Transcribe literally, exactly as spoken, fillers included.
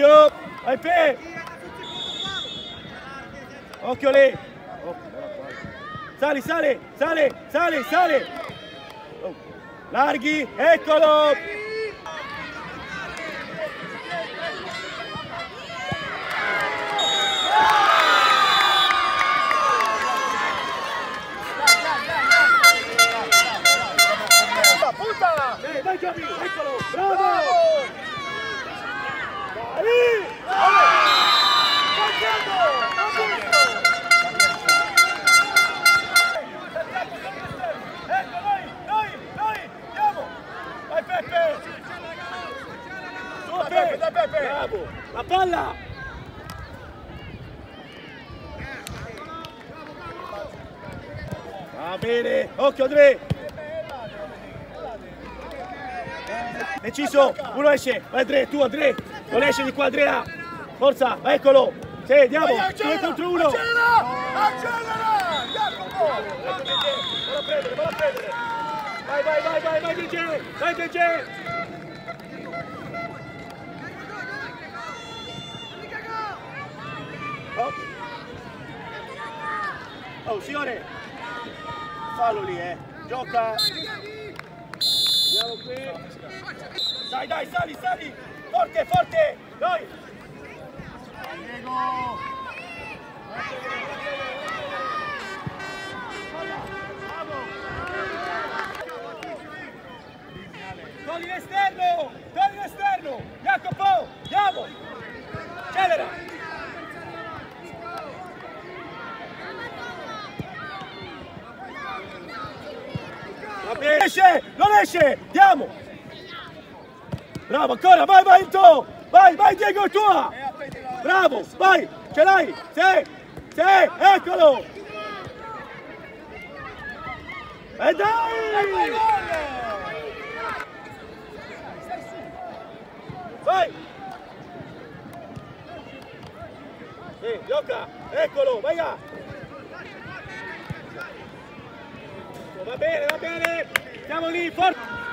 occhio, vai Pe! Occhio lì! Sali, sale, sale, sale, sale! Oh. Larghi, eccolo! Puntala! Eh, dai Giovi, eccolo! Bravo! Dai! Ecco, noi, noi, noi, andiamo! Vai Peppe! Su Dai Pe! Peppe, dai Peppe! Bravo! La palla! Va bene! Occhio Andrea! Deciso! Uno esce! Vai Andrea, tu Andrea! Non esce di qua Andrea! Forza! Eccolo! Sì, andiamo! Due contro uno! Accelera! Accelera! Jacopo! Vado a prendere, vado a prendere! Vai, vai, vai, vai, vai D J! Vai D J! Oh, oh signore! Fallo lì, eh! Gioca! Andiamo qui! Dai, dai, sali, sali! Forte, forte! Dai! Diego! Togli l'esterno! Togli l'esterno! Jacopo! Andiamo! Accelera! Va bene! Esce! Non esce! Andiamo! Bravo, ancora! Vai, vai, Into! Vai, vai, Diego, è tua! Bravo! Vai! Ce l'hai! Sì! Sì! Eccolo! E dai! Vai! Sì, gioca! Eccolo, vai là! Va bene, va bene! Siamo lì, forte!